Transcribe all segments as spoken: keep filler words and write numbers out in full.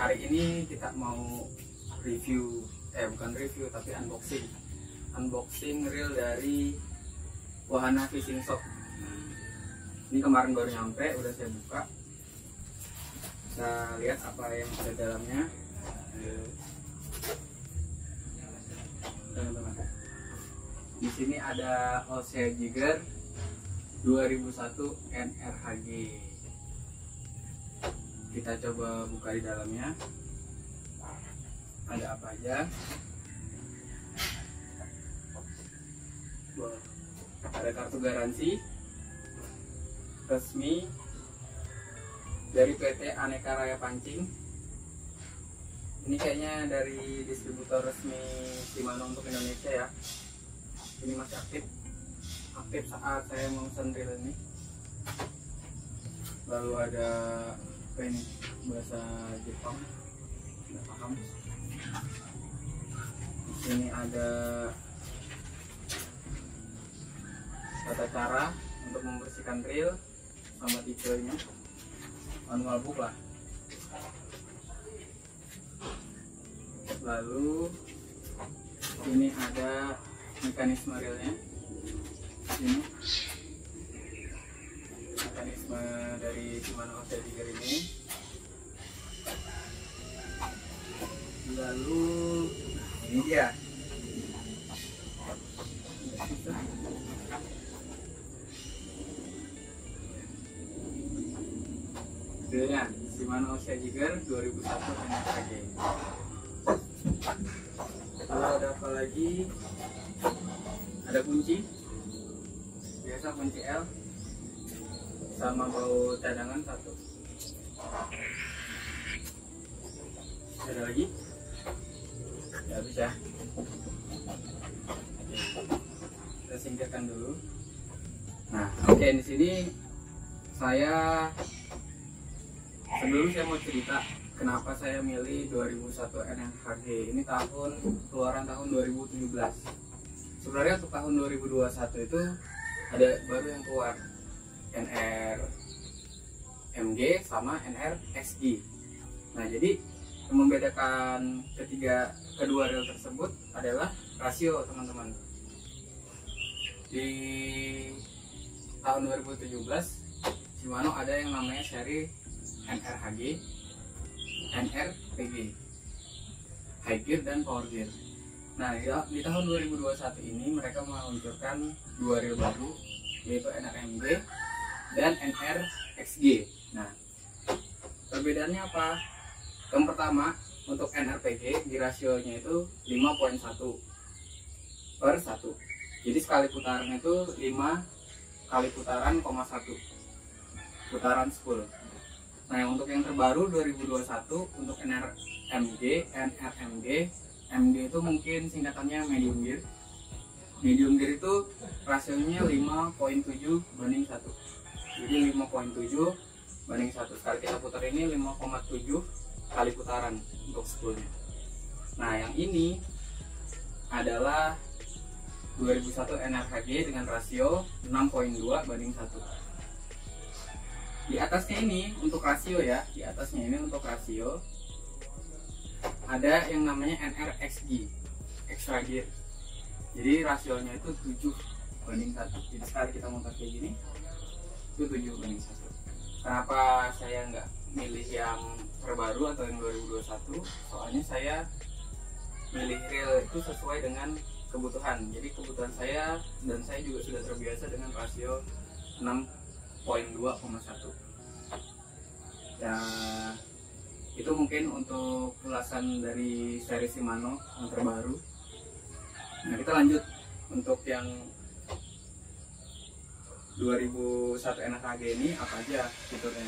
hari ini kita mau review, eh bukan review tapi unboxing Unboxing reel dari Wahana Fishing Shop. Ini kemarin baru nyampe, udah saya buka. Kita lihat apa yang ada dalamnya. Teman-teman, di sini ada Osea Jigger dua ribu satu N R H G. Kita coba buka di dalamnya. Ada apa aja? Wow. Ada kartu garansi resmi dari P T Aneka Raya Pancing. Ini kayaknya dari distributor resmi Shimano untuk Indonesia ya. Ini masih aktif aktif saat saya memesan reel ini. Lalu ada apa ini, bahasa Jepang nggak paham. Di sini ada tata cara untuk membersihkan reel sama tipenya, manual book lah. Lalu ini ada mekanisme reelnya. Ini mekanisme dari Shimano Osea Jigger ini. Lalu ini dia. Reelnya Shimano Osea Jigger dua ribu satu N R H G. Lalu ada apa lagi? Ada kunci, biasa kunci L, sama baut cadangan satu. Ada lagi? Ya bisa. Kita singkirkan dulu. Nah, oke okay, di sini saya sebelum saya mau cerita kenapa saya milih dua ribu satu N R H G. Ini tahun keluaran tahun dua ribu tujuh belas. Sebenarnya untuk tahun dua ribu dua puluh satu itu ada baru yang keluar, N R M G sama N R X G. Nah, jadi yang membedakan ketiga kedua reel tersebut adalah rasio, teman-teman. Di tahun dua ribu tujuh belas Shimano ada yang namanya seri N R H G, N R P G, High Gear dan Power Gear. Nah, di tahun dua ribu dua puluh satu ini mereka meluncurkan dua reel baru, yaitu N R M G dan N R X G. Nah, perbedaannya apa? Yang pertama, untuk N R P G di rasionya itu lima koma satu per satu. Jadi sekali putaran itu lima kali putaran koma satu, putaran sepuluh. Nah, yang untuk yang terbaru dua ribu dua puluh satu untuk N R M G, N R M G, M G itu mungkin singkatannya medium gear. Medium gear itu rasionya lima koma tujuh banding satu. Jadi lima koma tujuh banding satu. Sekali kita putar ini lima koma tujuh kali putaran untuk spoolnya. Nah, yang ini adalah dua ribu satu N R H G dengan rasio enam koma dua banding satu. Di atasnya ini untuk rasio ya, di atasnya ini untuk rasio ada yang namanya N R X G, extra gear. Jadi rasionya itu tujuh banding satu. Jadi sekali kita mutar kayak gini itu tujuh banding satu. Kenapa saya nggak milih yang terbaru atau yang dua ribu dua puluh satu? Soalnya saya milih reel itu sesuai dengan kebutuhan. Jadi kebutuhan saya dan saya juga sudah terbiasa dengan rasio enam koma dua koma satu. Ya, itu mungkin untuk ulasan dari seri Shimano yang terbaru. Nah, kita lanjut untuk yang dua ribu satu N R H G ini apa aja fiturnya.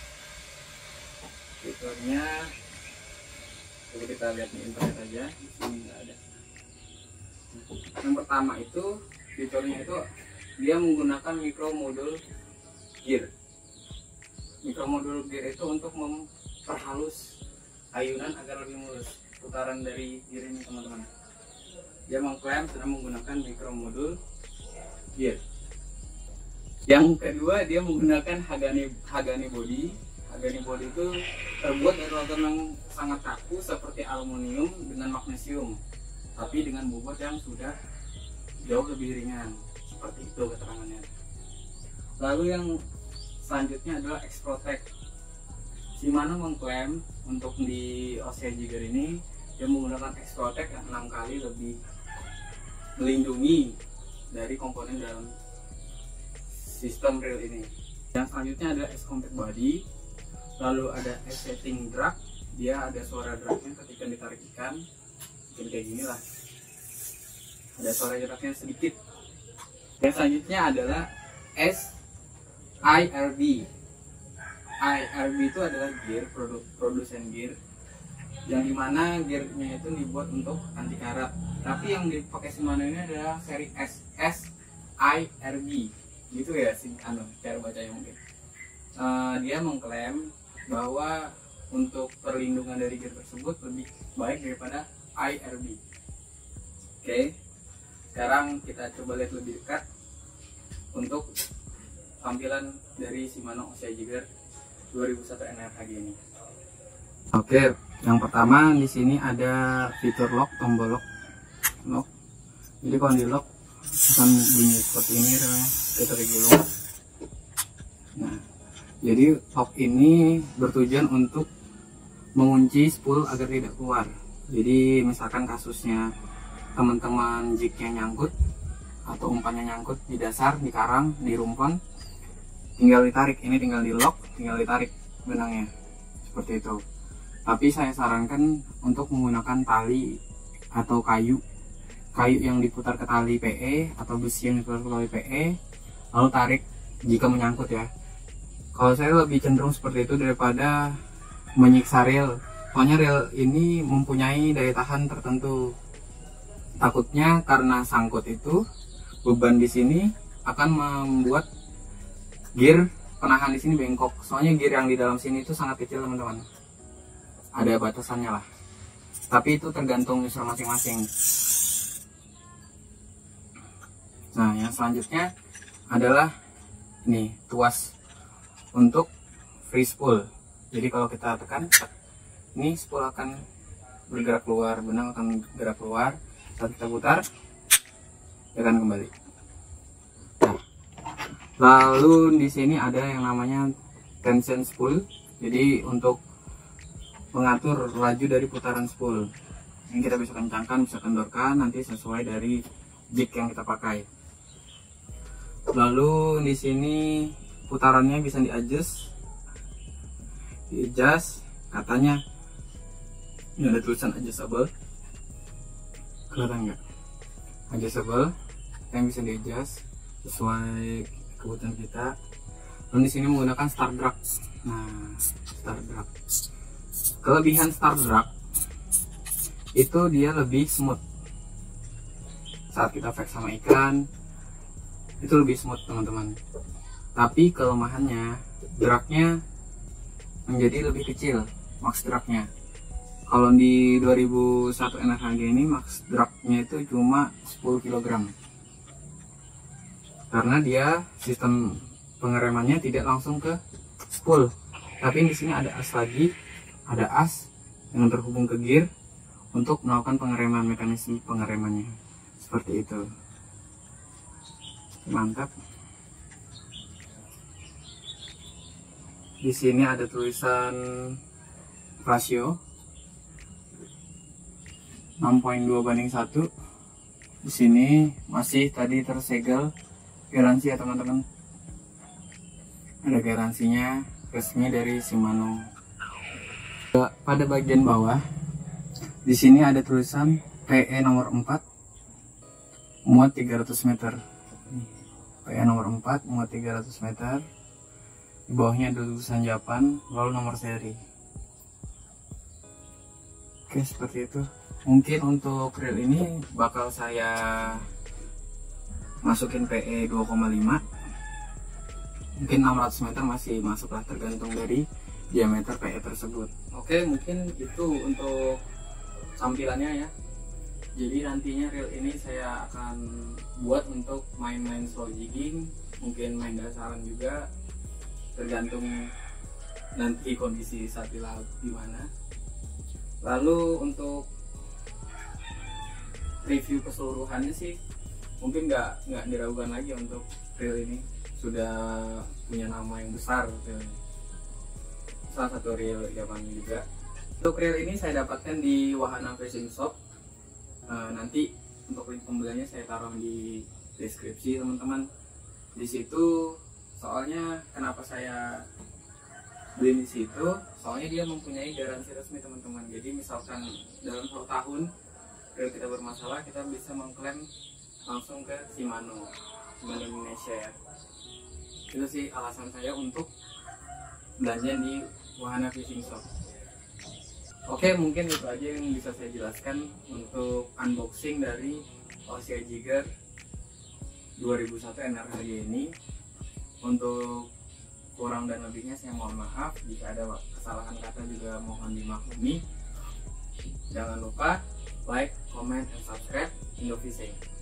Fiturnya coba kita lihat di internet aja, di sini nggak ada. Yang pertama itu fiturnya itu dia menggunakan micro modul gear. Micro modul gear itu untuk memperhalus ayunan agar lebih mulus putaran dari gear ini, teman-teman. Dia mengklaim sudah menggunakan micro modul gear. Yang kedua, dia menggunakan Hagane Hagane body Agani body itu terbuat dari logam yang sangat kaku seperti aluminium dengan magnesium, tapi dengan bobot yang sudah jauh lebih ringan. Seperti itu keterangannya. Lalu yang selanjutnya adalah X-Protect. Shimano mengklaim untuk di O C I Jigger ini dia menggunakan X-Protect yang enam kali lebih melindungi dari komponen dalam sistem reel ini. Yang selanjutnya adalah S-Compact Body. Lalu ada S-Setting Drag, dia ada suara dragnya ketika ditarik ikan, mungkin kayak gini lah, ada suara dragnya sedikit. Yang selanjutnya adalah S I R B. I R B itu adalah gear, produk produsen gear, yang dimana gearnya itu dibuat untuk anti karat. Tapi yang dipakai Shimano ini adalah seri S S I R B, gitu ya sih, anu cara bacanya mungkin. Uh, dia mengklaim bahwa untuk perlindungan dari gear tersebut lebih baik daripada I R B. Oke, sekarang kita coba lihat lebih dekat untuk tampilan dari Shimano O C I Jigger dua ribu satu N R H G ini. Oke, yang pertama di sini ada fitur lock, tombol lock, lock. Jadi kalau di lock akan bunyi seperti ini, kita digulung. Nah, jadi lock ini bertujuan untuk mengunci spool agar tidak keluar. Jadi misalkan kasusnya teman-teman jignya nyangkut atau umpannya nyangkut di dasar, di karang, di rumpon, tinggal ditarik, ini tinggal di lock, tinggal ditarik benangnya seperti itu. Tapi saya sarankan untuk menggunakan tali atau kayu kayu yang diputar ke tali P E atau besi yang diputar ke tali P E, lalu tarik jika menyangkut ya. Kalau saya lebih cenderung seperti itu daripada menyiksa reel, soalnya reel ini mempunyai daya tahan tertentu. Takutnya karena sangkut itu beban di sini akan membuat gear penahan di sini bengkok. Soalnya gear yang di dalam sini itu sangat kecil teman-teman. Ada batasannya lah. Tapi itu tergantung user masing-masing. Nah, yang selanjutnya adalah ini tuas untuk free spool. Jadi kalau kita tekan, ini spool akan bergerak keluar, benang akan bergerak keluar. Saat kita putar, dia akan kembali. Nah, lalu di sini ada yang namanya tension spool. Jadi untuk mengatur laju dari putaran spool. Ini kita bisa kencangkan, bisa kendorkan nanti sesuai dari jig yang kita pakai. Lalu di sini putarannya bisa di adjust, di adjust katanya ini ada tulisan adjustable, kelihatan nggak? Adjustable yang bisa di adjust sesuai kebutuhan kita. Lalu di sini menggunakan start drag. Nah, start drag. Kelebihan start drag itu dia lebih smooth. Saat kita flex sama ikan itu lebih smooth teman-teman. Tapi kelemahannya dragnya menjadi lebih kecil, max dragnya. Kalau di dua ribu satu N R H G ini max dragnya itu cuma sepuluh kilogram. Karena dia sistem pengeremannya tidak langsung ke spool, tapi di sini ada as lagi, ada as yang terhubung ke gear untuk melakukan pengereman, mekanisme pengeremannya seperti itu. Mantap. Di sini ada tulisan rasio enam koma dua banding satu. Di sini masih tadi tersegel garansi ya teman-teman. Ada garansinya resmi dari Shimano. Pada bagian bawah di sini ada tulisan P E nomor empat muat tiga ratus meter. P E nomor empat muat tiga ratus meter. Di bawahnya ada tulisan Japan, lalu nomor seri. Oke, seperti itu. Mungkin untuk reel ini bakal saya masukin P E dua koma lima. Mungkin enam ratus meter masih masuk lah, tergantung dari diameter P E tersebut. Oke, mungkin itu untuk tampilannya ya. Jadi nantinya reel ini saya akan buat untuk main-main slow jigging, mungkin main dasaran juga, tergantung nanti kondisi saat di laut gimana. Lalu untuk review keseluruhannya sih mungkin nggak nggak diragukan lagi untuk reel ini, sudah punya nama yang besar reel ini. Salah satu reel zaman juga. Untuk reel ini saya dapatkan di Wahana Fishing Shop. E, nanti untuk link pembeliannya saya taruh di deskripsi teman-teman. Di situ soalnya kenapa saya beli di situ, soalnya dia mempunyai garansi resmi teman-teman. Jadi misalkan dalam satu tahun reel kita bermasalah, kita bisa mengklaim langsung ke Shimano, Shimano Indonesia ya. Itu sih alasan saya untuk belanja di Wahana Fishing Shop. Oke, mungkin itu aja yang bisa saya jelaskan untuk unboxing dari Ossia Jigger dua ribu satu N R H G ini. Untuk kurang dan lebihnya saya mohon maaf, jika ada kesalahan kata juga mohon dimaklumi. Jangan lupa like, comment, and subscribe Indo Fishing.